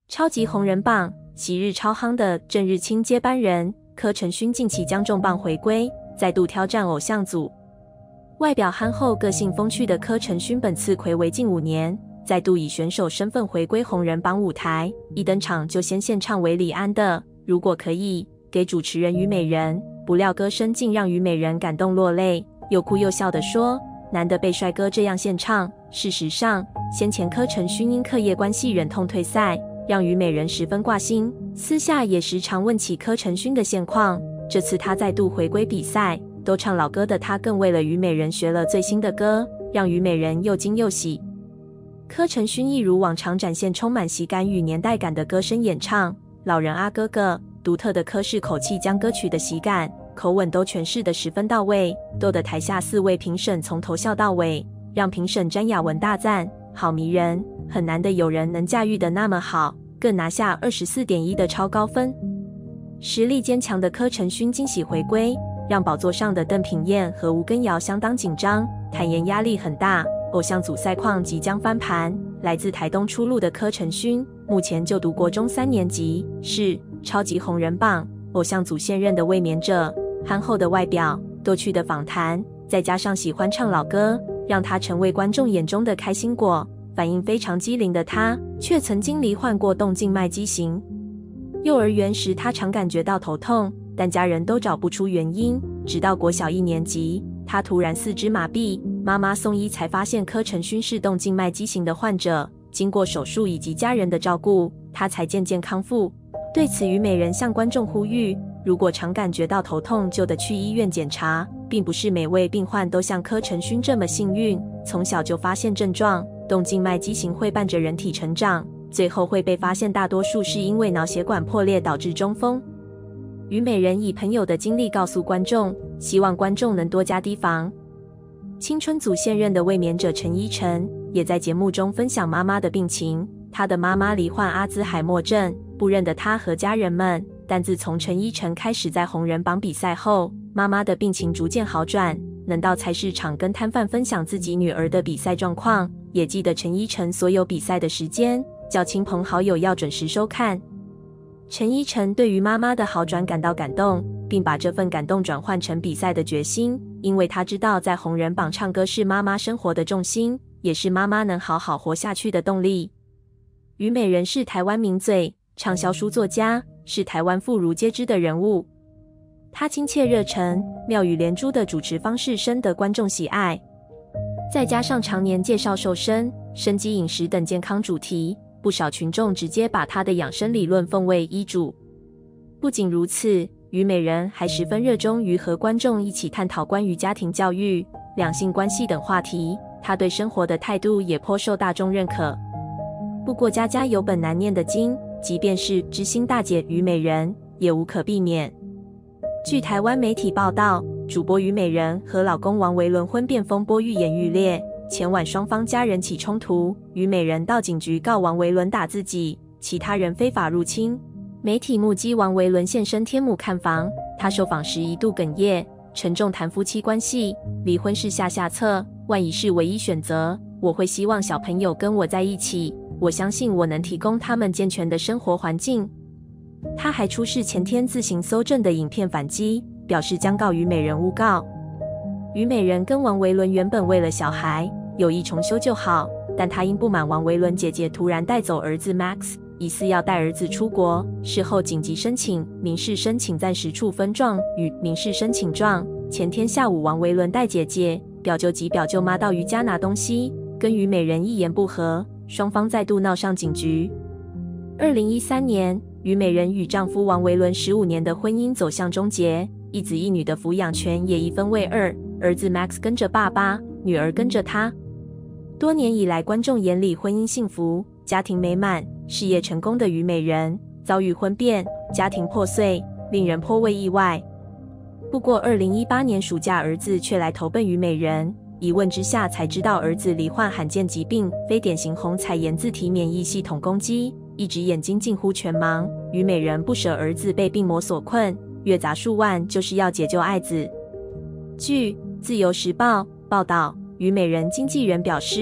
超级红人榜，昔日超夯的郑日清接班人柯承勋近期将重磅回归，再度挑战偶像组。外表憨厚、个性风趣的柯承勋，本次睽违近5年，再度以选手身份回归红人榜舞台。一登场就先献唱韦礼安的《如果可以》给主持人虞美人，不料歌声竟让虞美人感动落泪，又哭又笑地说：“难得被帅哥这样献唱。”事实上，先前柯承勋因课业关系忍痛退赛，让虞美人十分挂心，私下也时常问起柯承勋的现况。这次他再度回归比赛，都唱老歌的他更为了虞美人学了最新的歌，让虞美人又惊又喜。柯承勋一如往常展现充满喜感与年代感的歌声演唱，老人啊哥哥，独特的柯氏口气将歌曲的喜感、口吻都诠释得十分到位，逗得台下4位评审从头笑到尾，让评审詹雅文大赞：好迷人，很难得有人能驾驭得那么好，更拿下24.1的超高分。实力坚强的柯承勋惊喜回归，让宝座上的邓品彦和吴根瑶相当紧张，坦言压力很大，偶像组赛况即将翻盘。来自台东出路的柯承勋，目前就读国中3年级，是超级红人榜偶像组现任的卫冕者。憨厚的外表、逗趣的访谈，再加上喜欢唱老歌，让他成为观众眼中的开心果。反应非常机灵的他，却曾经罹患过动静脉畸形。幼儿园时，他常感觉到头痛，但家人都找不出原因。直到国小1年级，他突然4肢麻痹，妈妈送医才发现柯承勋是动静脉畸形的患者。经过手术以及家人的照顾，他才渐渐康复。对此，虞美人向观众呼吁，如果常感觉到头痛，就得去医院检查，并不是每位病患都像柯承勋这么幸运，从小就发现症状。动静脉畸形会伴着人体成长，最后会被发现大多数是因为脑血管破裂导致中风。虞美人以朋友的经历告诉观众，希望观众能多加提防。青春组现任的卫冕者陈依晨也在节目中分享妈妈的病情，她的妈妈罹患阿兹海默症，不认得她和家人们，但自从陈依晨开始在红人榜比赛后，妈妈的病情逐渐好转，能到菜市场跟摊贩分享自己女儿的比赛状况，也记得陈依晨所有比赛的时间，叫亲朋好友要准时收看。陈依晨对于妈妈的好转感到感动，并把这份感动转换成比赛的决心，因为他知道在红人榜唱歌是妈妈生活的重心，也是妈妈能好好活下去的动力。虞美人是台湾名嘴、畅销书作家，是台湾妇孺皆知的人物。她亲切热忱、妙语连珠的主持方式深得观众喜爱，再加上常年介绍瘦身、生机饮食等健康主题，不少群众直接把她的养生理论奉为医嘱。不仅如此，虞美人还十分热衷于和观众一起探讨关于家庭教育、两性关系等话题，她对生活的态度也颇受大众认可。不过家家有本难念的经，即便是知心大姐虞美人，也无可避免。据台湾媒体报道，主播虞美人和老公王维伦婚变风波愈演愈烈，前晚双方家人起冲突，虞美人到警局告王维伦打自己，其他人非法入侵。媒体目击王维伦现身天母看房，他受访时一度哽咽，沉重谈夫妻关系，离婚是下策，万一是唯一选择，我会希望小朋友跟我在一起，我相信我能提供他们健全的生活环境。他还出示前天自行搜证的影片反击，表示将告虞美人诬告。虞美人跟王维伦原本为了小孩有意重修旧好，但他因不满王维伦姐姐突然带走儿子 Max， 疑似要带儿子出国，事后紧急申请民事申请暂时处分状与民事申请状。前天下午，王维伦带姐姐、表舅及表舅妈到余家拿东西，跟虞美人一言不合，双方再度闹上警局。2013年，虞美人与丈夫王维伦15年的婚姻走向终结，一子一女的抚养权也一分为二，儿子 Max 跟着爸爸，女儿跟着他。多年以来，观众眼里婚姻幸福、家庭美满、事业成功的虞美人，遭遇婚变、家庭破碎，令人颇为意外。不过2018年暑假，儿子却来投奔虞美人，一问之下才知道儿子罹患罕见疾病非典型虹彩炎自体免疫系统攻击，一只眼睛近乎全盲。虞美人不舍儿子被病魔所困，月砸数万就是要解救爱子。据《自由时报》报道，虞美人经纪人表示，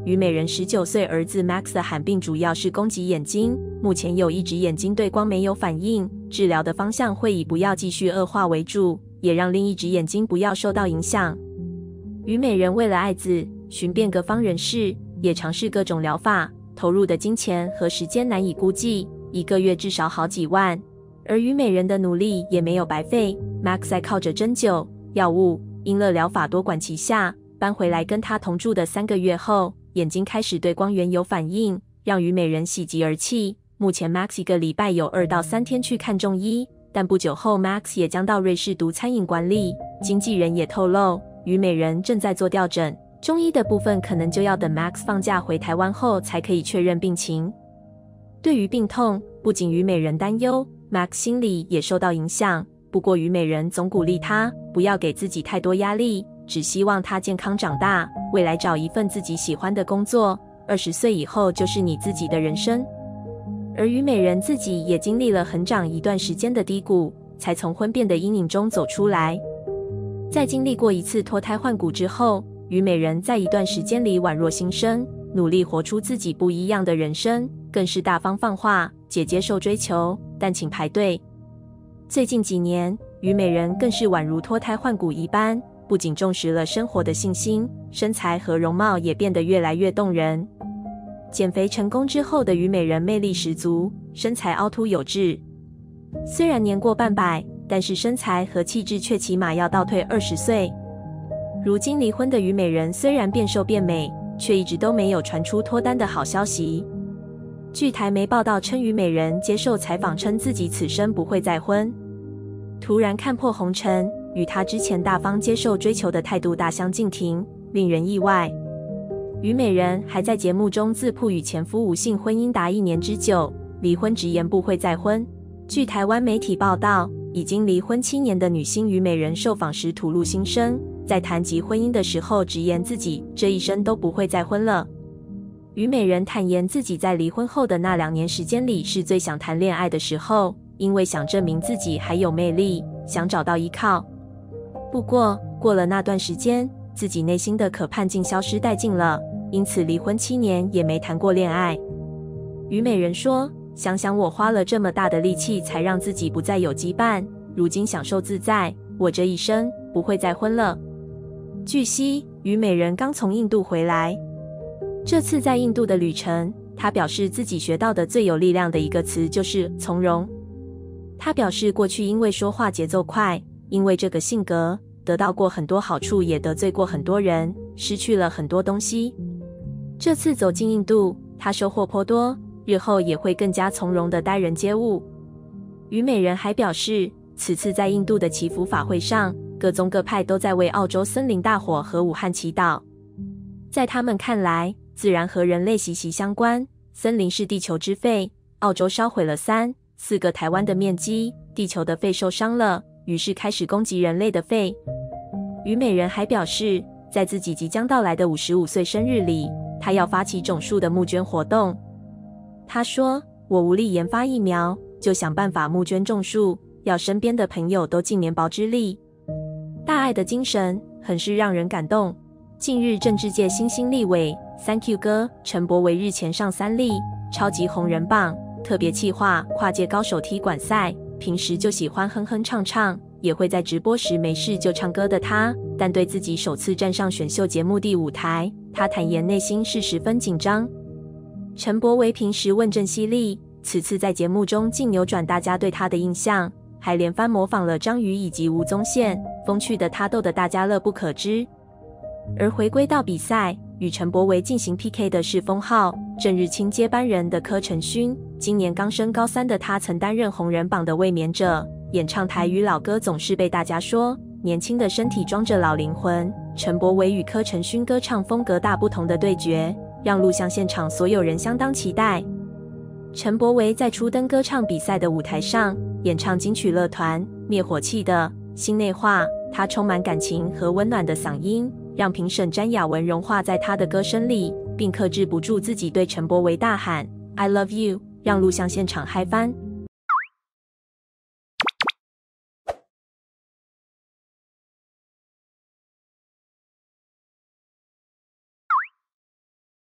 虞美人19岁儿子 Max 的罕病主要是攻击眼睛，目前有一只眼睛对光没有反应，治疗的方向会以不要继续恶化为主，也让另一只眼睛不要受到影响。虞美人为了爱子，寻遍各方人士，也尝试各种疗法，投入的金钱和时间难以估计，一个月至少好几万。而虞美人的努力也没有白费 ，Max 在靠着针灸、药物、音乐疗法多管齐下，搬回来跟他同住的3个月后，眼睛开始对光源有反应，让虞美人喜极而泣。目前 Max 一个礼拜有2到3天去看中医，但不久后 Max 也将到瑞士读餐饮管理。经纪人也透露，虞美人正在做调整，中医的部分可能就要等 Max 放假回台湾后才可以确认病情。对于病痛，不仅虞美人担忧， Max 心里也受到影响。不过虞美人总鼓励他不要给自己太多压力，只希望他健康长大，未来找一份自己喜欢的工作。20岁以后就是你自己的人生。而虞美人自己也经历了很长一段时间的低谷，才从婚变的阴影中走出来。在经历过一次脱胎换骨之后，虞美人在一段时间里宛若新生，努力活出自己不一样的人生，更是大方放话，姐接受追求，但请排队。最近几年，虞美人更是宛如脱胎换骨一般，不仅重视了生活的信心，身材和容貌也变得越来越动人。减肥成功之后的虞美人魅力十足，身材凹凸有致。虽然年过半百，但是身材和气质却起码要倒退20岁。如今离婚的虞美人虽然变瘦变美，却一直都没有传出脱单的好消息。据台媒报道称，虞美人接受采访称自己此生不会再婚。突然看破红尘，与她之前大方接受追求的态度大相径庭，令人意外。虞美人还在节目中自曝与前夫无性婚姻达1年之久，离婚直言不会再婚。据台湾媒体报道，已经离婚7年的女星虞美人受访时吐露心声，在谈及婚姻的时候直言自己这一生都不会再婚了。虞美人坦言自己在离婚后的那2年时间里是最想谈恋爱的时候，因为想证明自己还有魅力，想找到依靠。不过过了那段时间，自己内心的渴盼竟消失殆尽了，因此离婚7年也没谈过恋爱。虞美人说，想想我花了这么大的力气才让自己不再有羁绊，如今享受自在，我这一生不会再婚了。据悉，虞美人刚从印度回来，这次在印度的旅程，她表示自己学到的最有力量的一个词就是从容。她表示过去因为说话节奏快，因为这个性格，得到过很多好处，也得罪过很多人，失去了很多东西。这次走进印度，她收获颇多，日后也会更加从容地待人接物。虞美人还表示，此次在印度的祈福法会上，各宗各派都在为澳洲森林大火和武汉祈祷。在他们看来，自然和人类息息相关，森林是地球之肺，澳洲烧毁了3、4个台湾的面积，地球的肺受伤了，于是开始攻击人类的肺。虞美人还表示，在自己即将到来的55岁生日里，她要发起种树的募捐活动。她说，我无力研发疫苗，就想办法募捐种树，要身边的朋友都尽绵薄之力。大爱的精神很是让人感动。近日政治界新兴立委 Thank You 哥陈柏惟日前上3立超级红人榜特别企划跨界高手踢馆赛，平时就喜欢哼哼唱唱，也会在直播时没事就唱歌的他，但对自己首次站上选秀节目第5台，他坦言内心是十分紧张。陈柏惟平时问政犀利，此次在节目中竟扭转大家对他的印象，还连番模仿了张宇以及吴宗宪，风趣的他逗得大家乐不可支。而回归到比赛，与陈柏惟进行 PK 的是封号郑日清接班人的柯承勋。今年刚升高3的他曾担任红人榜的卫冕者，演唱台语老歌总是被大家说年轻的身体装着老灵魂。陈柏惟与柯承勋歌唱风格大不同的对决，让录像现场所有人相当期待。陈柏惟在初登歌唱比赛的舞台上演唱金曲乐团灭火器的《心内话》，他充满感情和温暖的嗓音，让评审詹雅雯融化在他的歌声里，并克制不住自己对陈柏惟大喊 I love you， 让录像现场嗨翻。